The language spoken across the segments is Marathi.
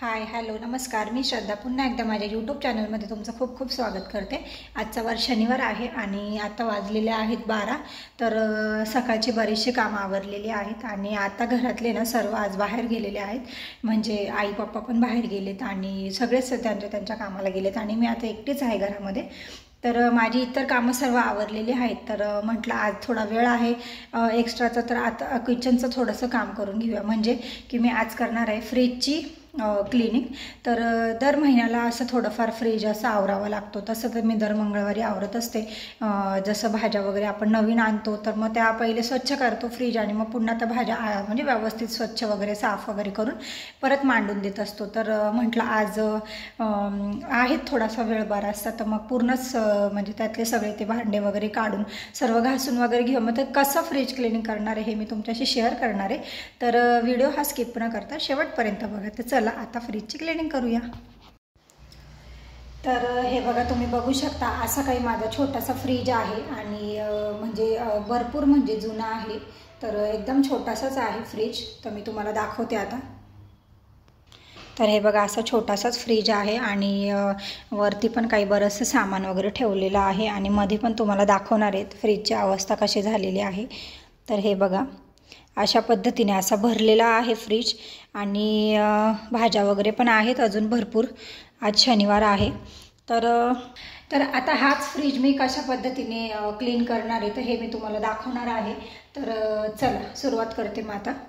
हाय हॅलो नमस्कार, मी श्रद्धा पुन्हा एकदा माझ्या यूट्यूब चॅनलमध्ये तुमचं खूप खूप स्वागत करते। आजचा वार शनिवार आहे आणि आता वाजलेले आहेत 12। तर सकाळची बरीचशी कामं आवरलेली आहेत आणि आता घरातले ना सर्व आज बाहेर गेलेले आहेत, म्हणजे आई पप्पा पण बाहेर गेलेत आणि सगळेच त्यांच्या कामाला गेलेत आणि मी आता एकटीच आहे घरामध्ये। तर माझी इतर कामं सर्व आवरलेली आहेत। तर म्हटलं आज थोडा वेळ आहे एक्स्ट्राचा, तर आता किचनचं थोडंसं काम करून घेऊया, म्हणजे की मी आज करणार आहे फ्रीजची क्लिनिंग। तर दर महिन्याला असं थोडंफार फ्रीज असं आवरावं लागतो, तसं तर मी दर मंगळवारी आवरत असते। जसं भाज्या वगैरे आपण नवीन आणतो तर मग त्या पहिले स्वच्छ करतो फ्रीज आणि मग पुन्हा त्या भाज्या म्हणजे व्यवस्थित स्वच्छ वगैरे साफ वगैरे करून परत मांडून देत असतो। तर म्हटलं आज आहेत थोडासा वेळ बराचसा, तर मग पूर्णच म्हणजे त्यातले सगळे ते भांडे वगैरे काढून सर्व घासून वगैरे घेऊन मग ते कसं फ्रीज क्लिनिंग करणार आहे हे मी तुमच्याशी शेअर करणार आहे। तर व्हिडिओ हा स्किप न करता शेवटपर्यंत बघा। तर चला आता फ्रीजची क्लिनिंग करूया। तर हे बघा, तुम्ही बघू शकता असा काही माझा छोटासा फ्रीज आहे आणि म्हणजे भरपूर म्हणजे जुना आहे, तर एकदम छोटासाच आहे फ्रीज। तर मी तुम्हाला दाखवते आता। तर हे बघा असा छोटासाच फ्रीज आहे आणि वरती पण काही बरंचसं सामान वगैरे ठेवलेलं आहे आणि मध्ये पण तुम्हाला दाखवणार आहेत फ्रीजची अवस्था कशी झालेली आहे। तर हे बघा अशा पद्धतीने असा भरलेला आहे फ्रीज आणि भाज्या वगैरे पण आहेत अजून भरपूर। आज शनिवार आहे। तर आता हाच फ्रीज मी कशा पद्धतीने क्लीन करणार आहे तर हे मी तुम्हाला दाखवणार आहे। तर चला सुरुवात करते मग आता।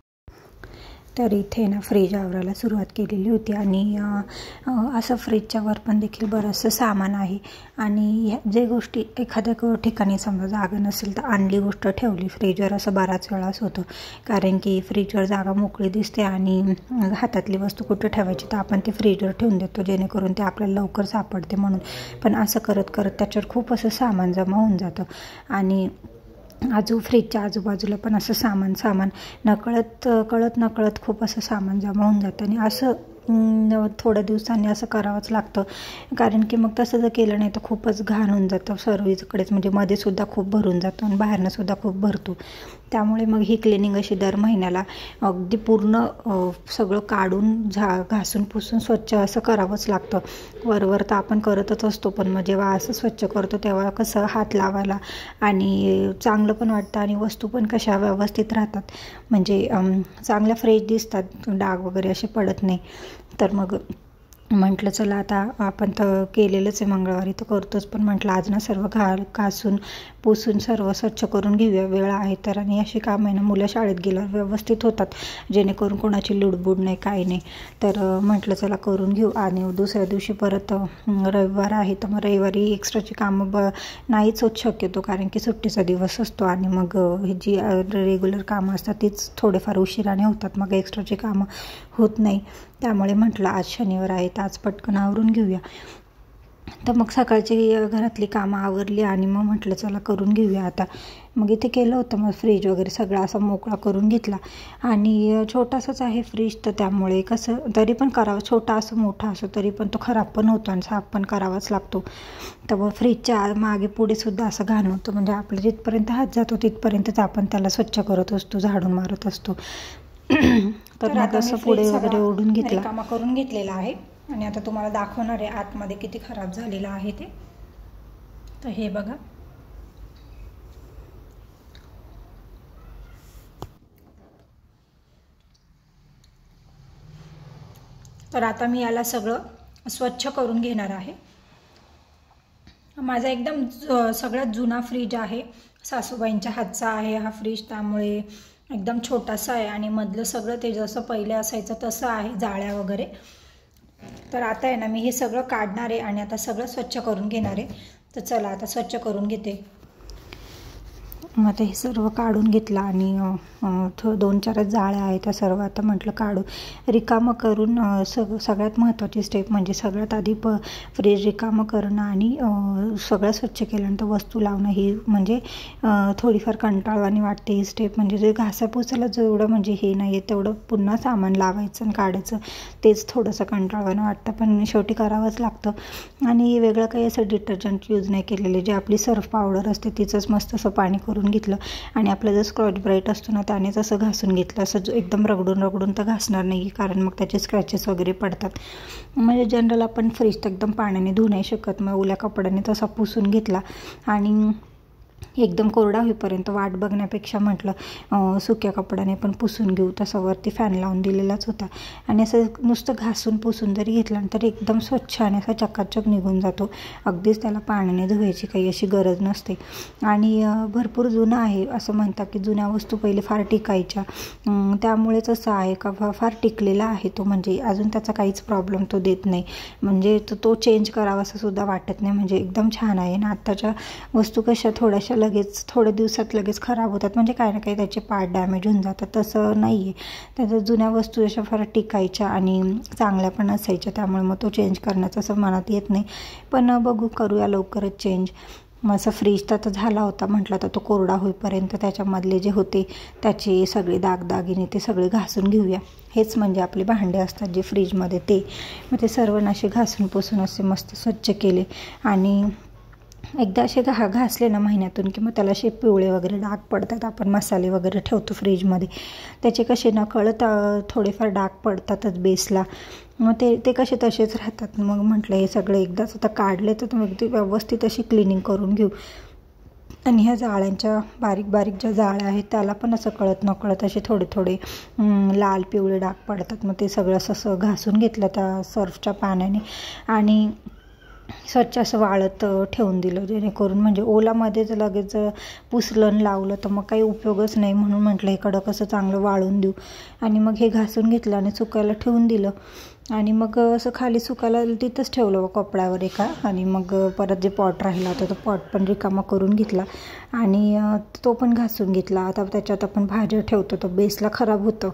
तर इथे ना फ्रीज आवरायला सुरुवात केलेली होती आणि असं फ्रीजच्या वर पण देखील बरंचसं सामान आहे आणि जे गोष्टी एखाद्या ठिकाणी समजा जागा नसेल तर आणली गोष्ट ठेवली फ्रीजवर असं बराच वेळाच होतं, कारण की फ्रीजवर जागा मोकळी दिसते आणि हातातली वस्तू कुठं ठेवायची तर आपण ती फ्रीजवर ठेवून देतो जेणेकरून ते आपल्याला लवकर सापडते म्हणून। पण असं करत करत त्याच्यावर खूप असं सामान जमा होऊन जातं आणि फ्रीजच्या आजूबाजूला पण असं सामान कळत नकळत खूप असं सामान जमा होऊन जातं आणि असं थोड्या दिवसांनी असं करावंच लागतं, कारण की मग तसं जर केलं नाही तर खूपच घाण होऊन जातं सर्वीकडेच, म्हणजे मध्ये सुद्धा खूप भरून जातं आणि बाहेरनं सुद्धा खूप भरतो। त्यामुळे मग ही क्लिनिंग अशी दर महिन्याला अगदी पूर्ण सगळं काढून घासून पुसून स्वच्छ असं करावंच लागतं। वरवर तर आपण करतच असतो, पण मग जेव्हा असं स्वच्छ करतो तेव्हा कसं हात लावायला आणि चांगलं पण वाटतं आणि वस्तू पण कशा व्यवस्थित राहतात, म्हणजे चांगल्या फ्रेश दिसतात, डाग वगैरे असे पडत नाही। तर मग म्हटलं चला आता आपण तर केलेलंच आहे मंगळवारी तर करतोच, पण म्हटलं आज ना सर्व घासून पुसून सर्व स्वच्छ करून घेऊया, वेळ आहे तर। आणि अशी कामं आहे ना मुलं शाळेत गेल्यावर व्यवस्थित होतात जेणेकरून कोणाची लुडबुड नाही काही नाही। तर म्हटलं चला करून घेऊ आणि दुसऱ्या दिवशी परत रविवार आहे तर मग रविवारी एक्स्ट्राची कामं नाहीच होत शक्यतो, कारण की सुट्टीचा दिवस असतो आणि मग जी रेग्युलर कामं असतात तीच थोडेफार उशिराने होतात, मग एक्स्ट्राची कामं होत नाही। त्यामुळे म्हटलं आज शनिवार आहे तर आज पटकन आवरून घेऊया। तर मग सकाळची घरातली कामं आवरली आणि मग म्हटलं चला करून घेऊया आता। मग इथे केलं होतं मग फ्रीज वगैरे सगळा असा मोकळा करून घेतला आणि छोटासाच आहे फ्रीज, तर त्यामुळे कसं तरी पण करावं, छोटा असो मोठा असो तरी पण तो खराब पण होतो आणि साफ पण करावाच लागतो। तर मग फ्रीजच्या मागे पुढे सुद्धा असं घाण होतं, म्हणजे आपलं जिथपर्यंत हात जातो तिथपर्यंतच आपण त्याला स्वच्छ करत असतो, झाडून मारत असतो। तर मग असं पुढे वगैरे ओढून घेतला, कामं करून घेतलेला आहे आणि आता तुम्हाला दाखवणार आहे आतमध्ये किती खराब झालेलं आहे ते। तर हे बघा तर आता मी याला सगळं स्वच्छ करून घेणार आहे। माझा एकदम सगळ्यात जुना फ्रीज आहे, सासूबाईंच्या हातचा आहे हा फ्रीज, त्यामुळे एकदम छोटासा आहे आणि मधलं सगळं ते जसं पहिले असायचं तसं आहे, जाळ्या वगैरे। तर आता आहे ना मी हे सगळं काढणार आहे आणि आता सगळं स्वच्छ करून घेणार आहे। तर चला आता स्वच्छ करून घेते। मग आता हे सर्व काढून घेतलं आणि 2-4 जाळ्या आहेत त्या सर्व आता म्हटलं काढू रिकामं करून सगळ्यात महत्त्वाची स्टेप म्हणजे सगळ्यात आधी फ्रीज रिकामं करणं आणि सगळं स्वच्छ केल्यानंतर वस्तू लावणं, ही म्हणजे थोडीफार कंटाळवाणी वाटते ही स्टेप, म्हणजे जे घासापुसाला जेवढं म्हणजे हे नाही आहे तेवढं पुन्हा सामान लावायचं आणि काढायचं तेच थोडंसं कंटाळवाणं वाटतं, पण शेवटी करावंच लागतं। आणि वेगळं काही असं डिटर्जंट यूज नाही केलेले, जे आपली सर्फ पावडर असते तिचंच मस्त असं पाणी करून घासून घेतलं आणि आपला जो स्कॉच ब्राईट असतो ना त्यानेच असं घासून घेतलं. असं एकदम रगडून तर घासणार नाही, कारण मग त्याचे स्क्रॅचेस वगैरे पडतात. म्हणजे जनरल आपण फ्रीज तर एकदम पाण्याने धुवू नाही शकत, मग ओल्या कपड्याने तसा पुसून घेतला आणि एकदम कोरडा होईपर्यंत वाट बघण्यापेक्षा म्हटलं सुक्या कपड्याने पण पुसून घेऊ. तसा वरती फॅन लावून दिलेलाच होता आणि असं नुसतं घासून पुसून जरी घेतलं तर एकदम स्वच्छ आणि असा चकाचक निघून जातो. अगदीच त्याला पाण्याने धुवायची काही अशी गरज नसते. आणि भरपूर जुनं आहे. असं म्हणतात की जुन्या वस्तू पहिले फार टिकायच्या, त्यामुळेच असं आहे का फार टिकलेला आहे तो, म्हणजे अजून त्याचा काहीच प्रॉब्लेम तो देत नाही. म्हणजे तो चेंज करावा असं सुद्धा वाटत नाही, म्हणजे एकदम छान आहे ना. आत्ताच्या वस्तू कशा थोड्याशा लगेच थोड्या दिवसात लगेच खराब होतात, म्हणजे काही ना काही त्याचे पार्ट डॅमेज होऊन जातात. तसं नाही आहे. त्याच्या जुन्या वस्तू अशा फार टिकायच्या आणि चांगल्या पण असायच्या, त्यामुळे मग तो चेंज करण्याचं असं मनात येत नाही. पण बघू, करूया लवकरच चेंज. मग असं फ्रीज तर झाला होता म्हटलं तर तो कोरडा होईपर्यंत त्याच्यामधले जे होते त्याचे सगळे दागदागिने ते सगळे घासून घेऊया. हेच म्हणजे आपले भांडे असतात जे फ्रीजमध्ये ते. मग ते सर्व असे घासून पुसून असे मस्त स्वच्छ केले आणि एकदा असे घासले ना महिन्यातून की मग त्याला असे पिवळे वगैरे डाग पडतात. आपण मसाले वगैरे ठेवतो फ्रीजमध्ये, त्याचे कसे नकळत थोडेफार डाग पडतातच बेसला. मग ते कसे तसेच राहतात. मग म्हटलं हे सगळे एकदाच आता काढले तर मग ते व्यवस्थित अशी क्लिनिंग करून घेऊ. आणि ह्या जाळ्यांच्या बारीक बारीक ज्या जाळ्या आहेत त्याला पण असं कळत नकळत असे थोडे लाल पिवळे डाग पडतात. मग ते सगळं असं घासून घेतलं त्या सर्फच्या पाण्याने आणि स्वच्छ असं वाळत ठेवून दिलं, जेणेकरून म्हणजे ओलामध्येच लगेच पुसलं लावलं तर मग काही उपयोगच नाही. म्हणून म्हटलं हे कडक असं चांगलं वाळून देऊ. आणि मग हे घासून घेतलं आणि सुकायला ठेवून दिलं आणि मग असं खाली सुकायला तिथंच ठेवलं कपड्यावर एका. आणि मग परत जे पॉट राहिला होता तो पॉट पण रिकामा करून घेतला आणि तो पण घासून घेतला. आता त्याच्यात आपण भाज्या ठेवतो तर बेसला खराब होतं.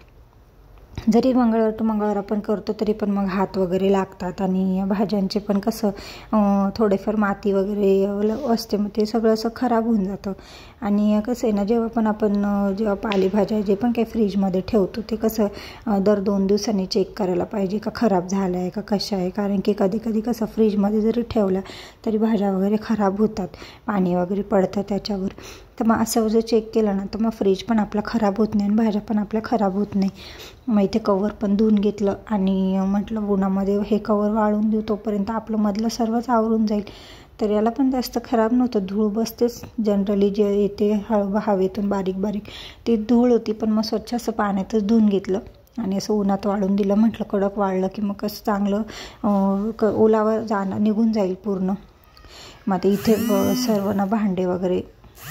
जरी मंगळवार टू मंगळवार आपण करतो तरी पण मग हात वगैरे लागतात आणि भाज्यांचे पण कसं थोडेफार माती वगैरे असते, मग ते सगळं असं खराब होऊन जातं. आणि कसं आहे ना, जेव्हा पालेभाज्या जे पण काही फ्रीजमध्ये ठेवतो ते कसं दर 2 दिवसांनी चेक करायला पाहिजे का खराब झालं आहे का कशा आहे. कारण की कधी कसं फ्रीजमध्ये जरी ठेवल्या तरी भाज्या वगैरे खराब होतात, पाणी वगैरे पडतं त्याच्यावर. तर मग असं जर चेक केलं ना तर मग फ्रीज पण आपला खराब होत नाही आणि भाज्या पण आपल्या खराब होत नाही. मग इथे कवर पण धुवून घेतलं आणि म्हटलं उन्हामध्ये हे कवर वाळून देऊ, तोपर्यंत आपलं मधलं सर्वच आवरून जाईल. तर याला पण जास्त खराब नव्हतं, धूळ बसतेच जनरली जे येते हवेतून बारीक ती धूळ होती. पण मग स्वच्छ असं पाण्यातच धुवून घेतलं आणि असं उन्हात वाळून दिलं. म्हटलं कडक वाळलं की मग कसं चांगलं ओलावा निघून जाईल पूर्ण. मग ते इथे सर्व ना भांडे वगैरे,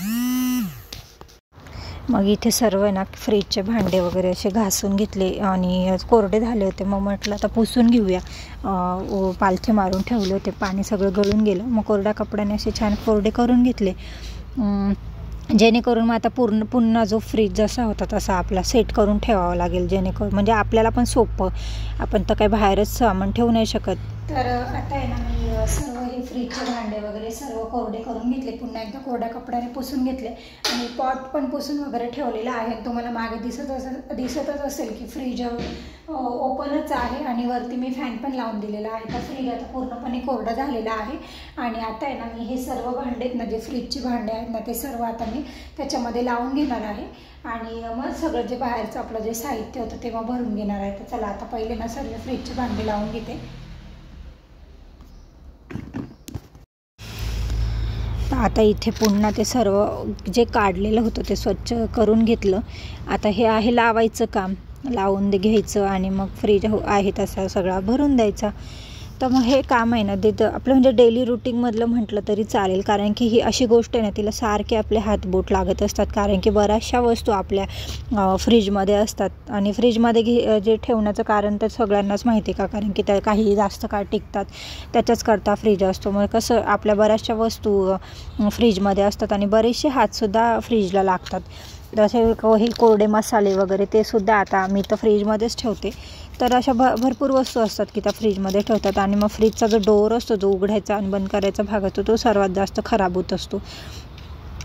मग इथे सर्व ना फ्रीजचे भांडे वगैरे असे घासून घेतले आणि कोरडे झाले होते. मग म्हटलं आता पुसून घेऊया. पालथे मारून ठेवले होते, पाणी सगळं गळून गेलं. मग कोरड्या कपड्याने असे छान कोरडे करून घेतले, जेणेकरून मग आता पुन्हा जो फ्रीज जसा होता तसा आपला सेट करून ठेवावा लागेल, जेणेकरून म्हणजे आपल्याला पण सोपं. आपण तर काही बाहेरच सामान ठेवू नाही शकत. तर आता आहे ना मी सर्व हे फ्रीजचे भांडे वगैरे सर्व कोरडे करून घेतले, पुन्हा एकदा कोरड्या कपड्याने पुसून घेतले आणि पॉट पण पुसून वगैरे ठेवलेला आहे. तुम्हाला मागे दिसतच असेल की फ्रीज ओपनच आहे आणि वरती मी फॅन पण लावून दिलेला आहे. तर फ्रीज आता पूर्णपणे कोरडा झालेला आहे. आणि आता आहे ना मी हे सर्व भांडे आहेत ना, जे फ्रीजचे भांडे आहेत ना, ते सर्व आता मी त्याच्यामध्ये लावून घेणार आहे आणि मग सगळं जे बाहेरचं आपलं जे साहित्य होतं तेव्हा भरून घेणार आहे. तर चला आता पहिले ना सर्व फ्रीजचे भांडे लावून घेते. आता इथे पुन्हा ते सर्व जे काढलेलं होतं ते स्वच्छ करून घेतलं. आता हे आहे लावायचं काम, लावून घ्यायचं आणि मग फ्रीज आहे तसा सगळा भरून द्यायचा. तर मग हे काम आहे ना ते आपलं म्हणजे डेली रुटीनमधलं म्हटलं तरी चालेल, कारण की ही अशी गोष्ट आहे ना तिला सारखे आपले हातबोट लागत असतात. कारण की बऱ्याचशा वस्तू आपल्या फ्रीजमध्ये असतात आणि फ्रीजमध्ये जे ठेवण्याचं कारण तर सगळ्यांनाच माहिती आहे का, कारण की त्या काही जास्त काळ टिकतात त्याच्याच करता फ्रीज असतो. मग कसं आपल्या बऱ्याचशा वस्तू फ्रीजमध्ये असतात आणि बरेचसे हातसुद्धा फ्रीजला लागतात. जसे हे कोरडे मसाले वगैरे ते सुद्धा आता मी तर फ्रीजमध्येच ठेवते. तर अशा भरपूर वस्तू असतात की त्या फ्रीजमध्ये ठेवतात आणि मग फ्रीजचा जो डोअर असतो, जो उघडायचा आणि बंद करायचा भाग असतो, तो सर्वात जास्त खराब होत असतो.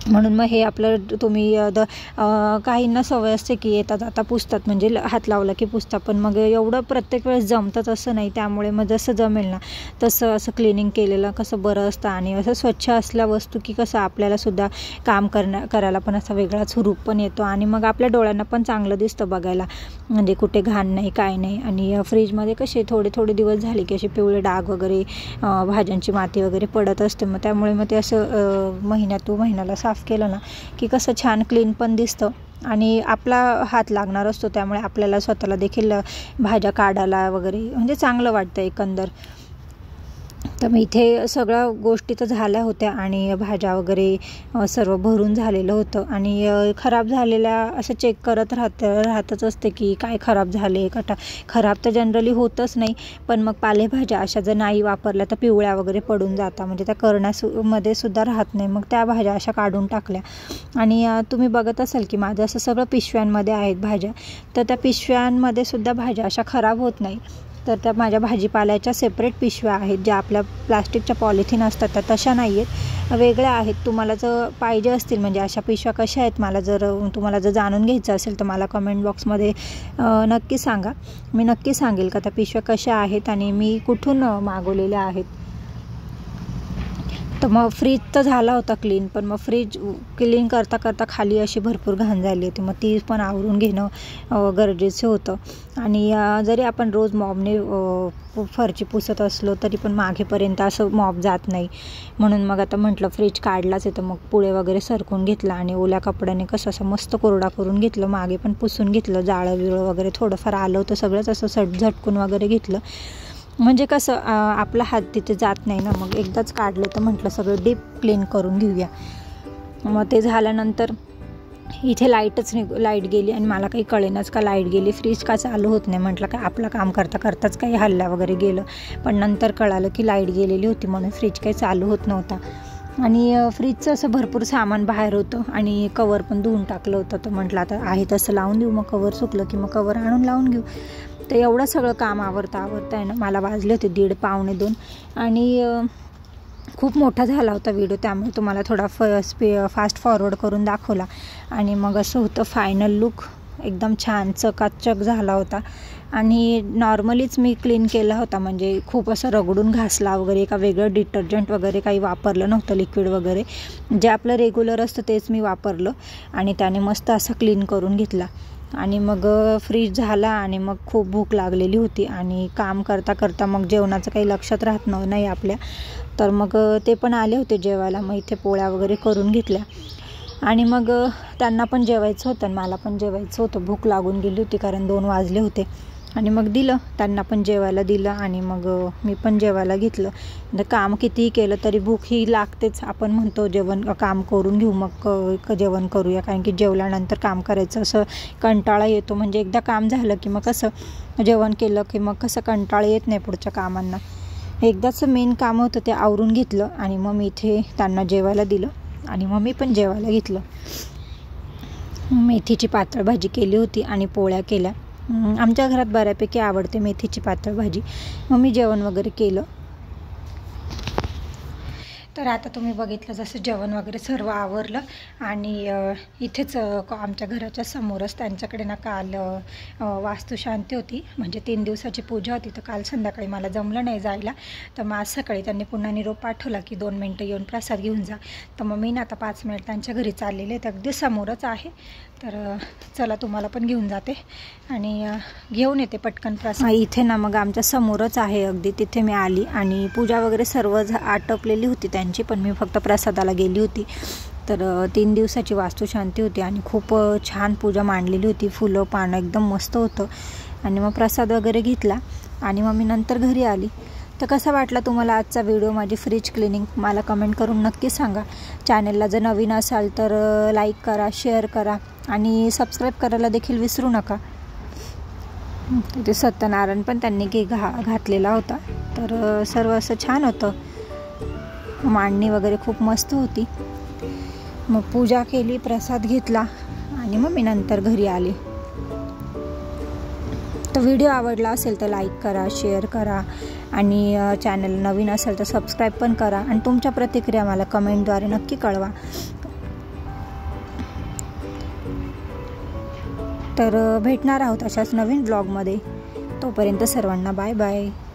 म्हणून मग हे आपलं तुम्ही काहींना सवय असते की येता जाता पुसतात, म्हणजे हात लावला की पुसतात, पण मग एवढं प्रत्येक वेळेस जमतंच असं नाही. त्यामुळे मग जसं जमेल ना तसं असं क्लिनिंग केलेलं कसं बरं असतं. आणि असं स्वच्छ असल्या वस्तू की कसं आपल्यालासुद्धा काम करायला पण असा वेगळाच हुरूप पण येतो आणि मग आपल्या डोळ्यांना पण चांगलं दिसतं बघायला, म्हणजे कुठे घाण नाही काय नाही. आणि फ्रीजमध्ये कसे थोडे थोडे दिवस झाले की असे पिवळे डाग वगैरे भाज्यांची माती वगैरे पडत असते, मग त्यामुळे मग ते असं महिन्याला साफ केलं ना की कसं छान क्लीन पण दिसतं आणि आपला हात लागणार असतो, त्यामुळे आपल्याला स्वतःला देखील भाज्या काढायला वगैरे म्हणजे चांगलं वाटतं एकंदर. तर मग इथे सगळ्या गोष्टी तर झाल्या होत्या आणि भाज्या वगैरे सर्व भरून झालेलं होतं आणि खराब झालेल्या असं चेक करत राहतच असते की काय खराब झाले खराब तर जनरली होतच नाही, पण मग पालेभाज्या अशा जर नाही वापरल्या तर पिवळ्या वगैरे पडून जातात, म्हणजे त्या करण्यामध्ये सुद्धा राहत नाही. मग त्या भाज्या अशा काढून टाकल्या आणि तुम्ही बघत असाल की माझं असं सगळं पिशव्यांमध्ये आहेत भाज्या, तर त्या पिशव्यांमध्ये सुद्धा भाज्या अशा खराब होत नाही. तर त्या माझ्या भाजीपाल्याच्या सेपरेट पिशव्या आहेत, ज्या आपल्या प्लास्टिकच्या पॉलिथिन असतात त्या तशा नाही आहेत, वेगळ्या आहेत. तुम्हाला जर पाहिजे असतील म्हणजे अशा पिशव्या कशा आहेत तुम्हाला जर जाणून घ्यायचं असेल तर मला कमेंट बॉक्समध्ये नक्की सांगा. मी नक्की सांगेल का त्या पिशव्या कशा आहेत आणि मी कुठून मागवलेल्या आहेत. तर मग फ्रीज तर झाला होता क्लीन, पण मग फ्रीज क्लीन करता करता खाली अशी भरपूर घाण झाली होती, मग ती पण आवरून घेणं गरजेचं होतं. आणि जरी आपण रोज मॉबने फरची पुसत असलो तरी पण मागेपर्यंत असं मॉब जात नाही, म्हणून मग आता म्हटलं फ्रीज काढलाच आहे तर मग पुढे वगैरे सरकून घेतला आणि ओल्या कपड्याने कसं असं मस्त कोरडा करून घेतलं, मागे पण पुसून घेतलं, जाळं बिळं वगैरे थोडंफार आलं होतं, सगळंच असं झटकून वगैरे घेतलं, म्हणजे कसं आपला हात तिथे जात नाही ना. मग एकदाच काढले तर म्हटलं सगळं डीप क्लीन करून घेऊया. मग ते झाल्यानंतर इथे लाईट गेली आणि मला काही कळेनाच का लाईट गेली, फ्रीज का चालू होत नाही. म्हटलं काय आपलं काम करताच काही हल्ला वगैरे गेलं, पण नंतर कळालं की लाईट गेलेली होती म्हणून फ्रीज काही चालू होत नव्हता. आणि फ्रीजचं असं भरपूर सामान बाहेर होतं आणि कवर पण धुवून टाकलं होतं, तर म्हटलं आता आहे तसं लावून देऊ, मग कवर सुकलं की मग कवर आणून लावून घेऊ. तर एवढं सगळं काम आवरता आहे ना मला वाजले होते 1:30 पावणे 2 आणि खूप मोठा झाला होता व्हिडिओ, त्यामुळे तुम्हाला थोडा फास्ट फॉरवर्ड करून दाखवला. आणि मग असं होतं फायनल लुक, एकदम छान चकाचक झाला होता. आणि नॉर्मलीच मी क्लीन केला होता, म्हणजे खूप असं रगडून घासला वगैरे, का वेगळं डिटर्जंट वगैरे काही वापरलं नव्हतं, लिक्विड वगैरे जे आपलं रेग्युलर असतं तेच मी वापरलं आणि त्याने मस्त असं क्लीन करून घेतला. आणि मग फ्रीज झाला आणि मग खूप भूक लागलेली होती आणि काम करता करता मग जेवणाचं काही लक्षात राहत नाही आपल्या, तर मग ते पण आले होते जेवायला. मग इथे पोळ्या वगैरे करून घेतल्या आणि मग त्यांना पण जेवायचं होतं आणि मला पण जेवायचं होतं, भूक लागून गेली होती कारण 2 वाजले होते. आणि मग दिलं त्यांना पण जेवायला दिलं आणि मग मी पण जेवायला घेतलं. काम कितीही केलं तरी भूक ही लागतेच, आपण म्हणतो काम करून घेऊ मग जेवण करूया, कारण की जेवल्यानंतर काम करायचं असं कंटाळा येतो. म्हणजे एकदा काम झालं की मग कसं जेवण केलं की मग कसं कंटाळा येत नाही पुढच्या कामांना. एकदाच मेन काम होतं ते आवरून घेतलं आणि मग मी इथे त्यांना जेवायला दिलं आणि मग मी पण जेवायला घेतलं. मेथीची पातळ भाजी केली होती आणि पोळ्या केल्या. आमच्या घरात बऱ्यापैकी आवडते मेथीची पातळ भाजी. मग मी जेवण वगैरे केलं. तर आता तुम्ही बघितलं जसं जेवण वगैरे सर्व आवरलं आणि इथेच आमच्या घराच्या समोरच त्यांच्याकडे ना काल वास्तुशांती होती, म्हणजे 3 दिवसाची पूजा होती. तर काल संध्याकाळी मला जमलं नाही जायला, तर मग आज सकाळी त्यांनी पुन्हा निरोप पाठवला की 2 मिनटं येऊन प्रसाद घेऊन जा. तर मग मी ना आता 5 मिनिट त्यांच्या घरी चाललेले, तर अगदी समोरच आहे. तर चला तुम्हाला पण घेऊन जाते आणि घेऊन येते पटकन प्रसाद. इथे ना मग आमच्या समोरच आहे अगदी, तिथे मी आली आणि पूजा वगैरे सर्व आटपलेली होती त्यांची, पण मी फक्त प्रसादाला गेली होती. तर 3 दिवसाची वास्तुशांती होती आणि खूप छान पूजा मांडलेली होती, फुलं पानं एकदम मस्त होतं. आणि मग प्रसाद वगैरे घेतला आणि मग मी नंतर घरी आली. तर कसा वाटला तुम्हाला आजचा व्हिडिओ, माझी फ्रीज क्लिनिंग, मला कमेंट करून नक्की सांगा. चॅनलला जर नवीन असाल तर लाईक करा, शेअर करा आणि सबस्क्राईब करायला देखील विसरू नका. ते सत्यनारायण पण त्यांनी घातलेला होता, तर सर्व असं छान होतं, मांडणी वगैरे खूप मस्त होती. मग पूजा केली, प्रसाद घेतला आणि मग मी नंतर घरी आले. तर व्हिडिओ आवडला असेल तर लाईक करा, शेअर करा आणि चॅनल नवीन असेल तर सबस्क्राईब पण करा आणि तुमच्या प्रतिक्रिया मला कमेंटद्वारे नक्की कळवा. तर भेटणार आहोत अशाच नवीन ब्लॉगमध्ये. तोपर्यंत सर्वांना बाय बाय.